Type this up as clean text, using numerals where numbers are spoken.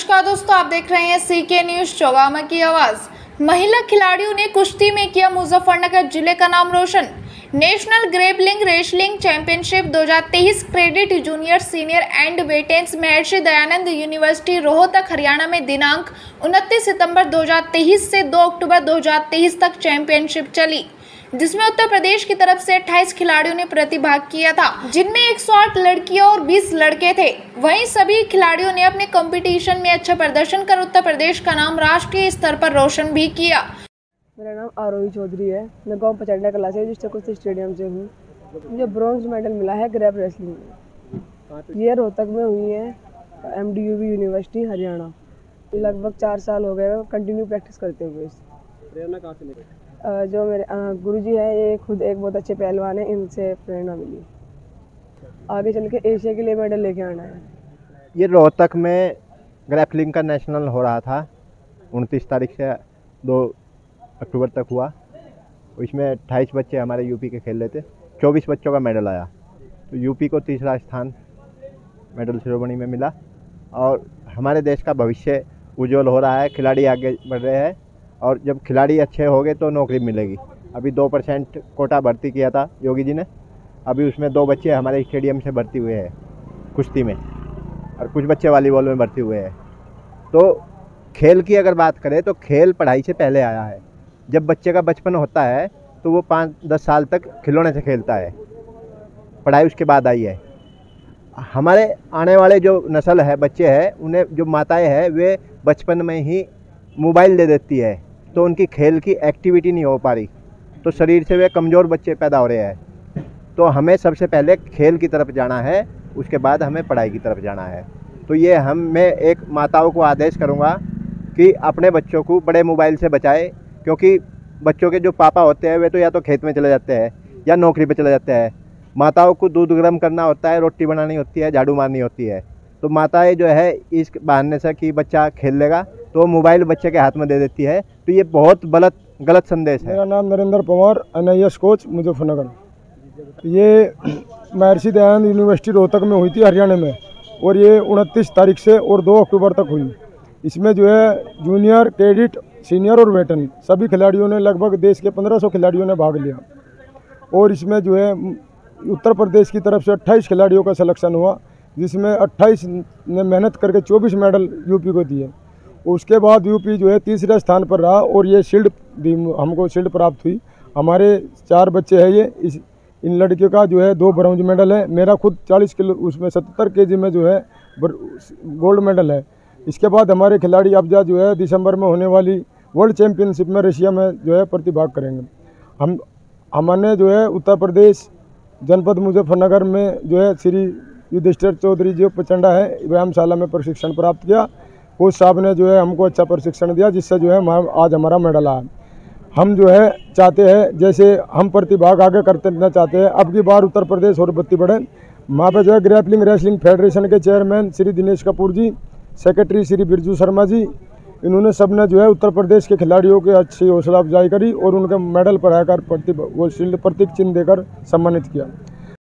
नमस्कार दोस्तों, आप देख रहे हैं सीके न्यूज चौगामा की आवाज। महिला खिलाड़ियों ने कुश्ती में किया मुजफ्फरनगर जिले का नाम रोशन। National grappling wrestling championship 2023 credit junior senior and veterans Maharshi Dayanand university Rohtak Haryana में दिनांक 29 सितंबर 2023 से 2 अक्टूबर 2023 तक चैंपियनशिप चली, जिसमें उत्तर प्रदेश की तरफ से 28 खिलाड़ियों ने प्रतिभाग किया था, जिनमें 108 लड़कियां और 20 लड़के थे। वहीं सभी खिलाड़ियों ने अपने कंपटीशन में अच्छा प्रदर्शन कर उत्तर प्रदेश का नाम राष्ट्रीय स्तर पर रोशन भी किया। मेरा नाम आरोही चौधरी है। मैं गांव पचंडा कला से डिस्ट्रिक्ट कुश्ती स्टेडियम से हूँ। मुझे ब्रॉन्ज मेडल मिला है ग्रैप रेसलिंग में। ये रोहतक में हुई है, MDUV यूनिवर्सिटी हरियाणा। लगभग 4 साल हो गए कंटिन्यू प्रैक्टिस करते हुए। प्रेरणा कहाँ से मिली? जो मेरे गुरुजी हैं, ये खुद एक बहुत अच्छे पहलवान हैं, इनसे प्रेरणा मिली। आगे चल के एशिया के लिए मेडल लेके आना है। ये रोहतक में ग्रैपलिंग का नेशनल हो रहा था, 29 तारीख से 2 अक्टूबर तक हुआ। इसमें 28 बच्चे हमारे यूपी के खेल रहे थे। 24 बच्चों का मेडल आया, तो यूपी को तीसरा स्थान मेडल सेरेमनी में मिला। और हमारे देश का भविष्य उज्जवल हो रहा है, खिलाड़ी आगे बढ़ रहे हैं, और जब खिलाड़ी अच्छे हो गए तो नौकरी मिलेगी। अभी 2% कोटा भर्ती किया था योगी जी ने, अभी उसमें 2 बच्चे हमारे स्टेडियम से भर्ती हुए हैं कुश्ती में, और कुछ बच्चे वॉलीबॉल में भर्ती हुए हैं। तो खेल की अगर बात करें तो खेल पढ़ाई से पहले आया है। जब बच्चे का बचपन होता है तो वो 5-10 साल तक खिलौने से खेलता है, पढ़ाई उसके बाद आई है। हमारे आने वाले जो नस्ल है, बच्चे हैं, उन्हें जो माताएं हैं वे बचपन में ही मोबाइल दे देती है, तो उनकी खेल की एक्टिविटी नहीं हो पा रही, तो शरीर से वे कमज़ोर बच्चे पैदा हो रहे हैं। तो हमें सबसे पहले खेल की तरफ जाना है, उसके बाद हमें पढ़ाई की तरफ जाना है। तो ये मैं एक माताओं को आदेश करूँगा कि अपने बच्चों को बड़े मोबाइल से बचाए, क्योंकि बच्चों के जो पापा होते हैं वे तो या तो खेत में चले जाते हैं या नौकरी पे चले जाते हैं। माताओं को दूध गर्म करना होता है, रोटी बनानी होती है, झाड़ू मारनी होती है। तो माताएं जो है इस बहाने से कि बच्चा खेल लेगा तो मोबाइल बच्चे के हाथ में दे देती है, तो ये बहुत गलत संदेश है। मेरा नाम नरेंद्र पवार, NIS कोच मुजफ्फरनगर। ये महर्षि दयानंद यूनिवर्सिटी रोहतक में हुई थी हरियाणा में, और ये 29 तारीख से और 2 अक्टूबर तक हुई। इसमें जो है जूनियर, क्रेडिट, सीनियर और वेटन सभी खिलाड़ियों ने, लगभग देश के 1500 खिलाड़ियों ने भाग लिया। और इसमें जो है उत्तर प्रदेश की तरफ से 28 खिलाड़ियों का सिलेक्शन हुआ, जिसमें 28 ने मेहनत करके 24 मेडल यूपी को दिए। उसके बाद यूपी जो है तीसरे स्थान पर रहा, और ये शील्ड हमको शील्ड प्राप्त हुई। हमारे 4 बच्चे हैं ये, इन लड़कियों का जो है 2 ब्रॉन्ज मेडल है। मेरा खुद 40 किलो, उसमें 77 kg में जो है गोल्ड मेडल है। इसके बाद हमारे खिलाड़ी अफजा जो है दिसंबर में होने वाली वर्ल्ड चैंपियनशिप में रशिया में जो है प्रतिभाग करेंगे। हमने जो है उत्तर प्रदेश जनपद मुजफ्फरनगर में जो है श्री युधिष्ठिर चौधरी जो प्रचंडा है व्यायामशाला में प्रशिक्षण प्राप्त किया। कोच साहब ने जो है हमको अच्छा प्रशिक्षण दिया, जिससे जो है आज हमारा मेडल आया। हम जो है चाहते हैं, जैसे हम प्रतिभाग आगे करना चाहते हैं, अब की बार उत्तर प्रदेश और गति बढ़े। वहाँ पे जो है ग्रैपलिंग रेसलिंग फेडरेशन के चेयरमैन श्री दिनेश कपूर जी, सेक्रेटरी श्री बिरजू शर्मा जी, इन्होंने सबने जो है उत्तर प्रदेश के खिलाड़ियों की अच्छी हौसला अफजाई करी और उनके मेडल पढ़ाकर वो शील्ड प्रतीक चिन्ह देकर सम्मानित किया।